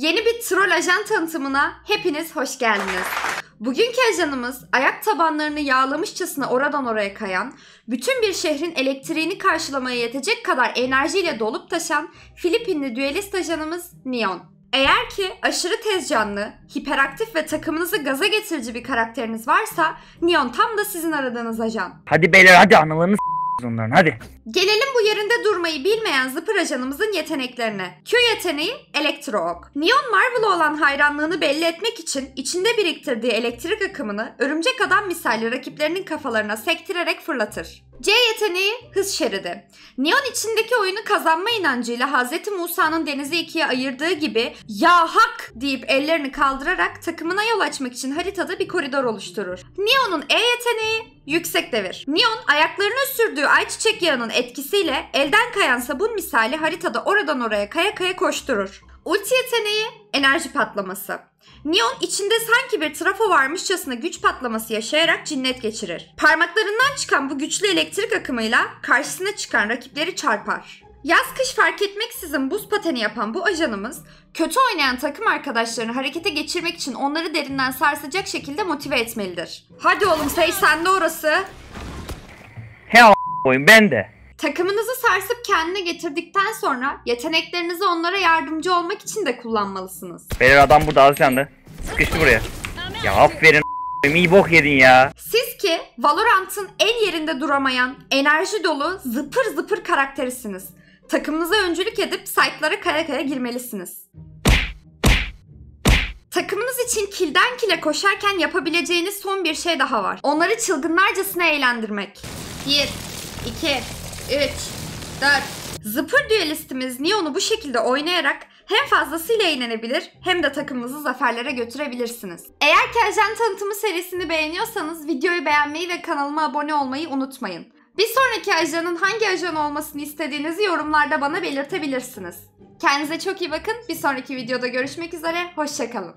Yeni bir troll ajan tanıtımına hepiniz hoş geldiniz. Bugünkü ajanımız ayak tabanlarını yağlamışçasına oradan oraya kayan, bütün bir şehrin elektriğini karşılamaya yetecek kadar enerjiyle dolup taşan Filipinli düelist ajanımız Neon. Eğer ki aşırı tez canlı, hiperaktif ve takımınızı gaza getirici bir karakteriniz varsa Neon tam da sizin aradığınız ajan. Hadi beyler hadi analarını onların hadi. Gelelim bu yerinde durmayı bilmeyen zıpır ajanımızın yeteneklerine. Q yeteneği Elektro Ok. Neon Marvel'a olan hayranlığını belli etmek için içinde biriktirdiği elektrik akımını örümcek adam misali rakiplerinin kafalarına sektirerek fırlatır. C yeteneği Hız Şeridi. Neon içindeki oyunu kazanma inancıyla Hz. Musa'nın denizi ikiye ayırdığı gibi "Ya hak!" deyip ellerini kaldırarak takımına yol açmak için haritada bir koridor oluşturur. Neon'un E yeteneği Yüksek Devir. Neon ayaklarını sürdüğü ayçiçek yağının etkisiyle elden kayan sabun misali haritada oradan oraya kaya kaya koşturur. Ulti yeteneği Enerji Patlaması. Neon içinde sanki bir trafo varmışçasına güç patlaması yaşayarak cinnet geçirir. Parmaklarından çıkan bu güçlü elektrik akımıyla karşısına çıkan rakipleri çarpar. Yaz kış fark etmeksizin buz pateni yapan bu ajanımız, kötü oynayan takım arkadaşlarını harekete geçirmek için onları derinden sarsacak şekilde motive etmelidir. Hadi oğlum Sage sende orası. He oyun ben de. Takımınızı sarsıp kendine getirdikten sonra yeteneklerinizi onlara yardımcı olmak için de kullanmalısınız. Beyler adam burada az canlı. Sıkıştı buraya. Ya aferin iyi bok yedin ya. Siz ki Valorant'ın en yerinde duramayan, enerji dolu, zıpır zıpır karakterisiniz. Takımınıza öncülük edip site'lara kaya kaya girmelisiniz. Takımınız için kilden kile koşarken yapabileceğiniz son bir şey daha var. Onları çılgınlarcasına eğlendirmek. 1, 2, 3, 4. Zıpır düelistimiz Neon'u bu şekilde oynayarak hem fazlasıyla eğlenebilir hem de takımınızı zaferlere götürebilirsiniz. Eğer ki ajan tanıtımı serisini beğeniyorsanız videoyu beğenmeyi ve kanalıma abone olmayı unutmayın. Bir sonraki ajanın hangi ajan olmasını istediğinizi yorumlarda bana belirtebilirsiniz. Kendinize çok iyi bakın. Bir sonraki videoda görüşmek üzere. Hoşça kalın.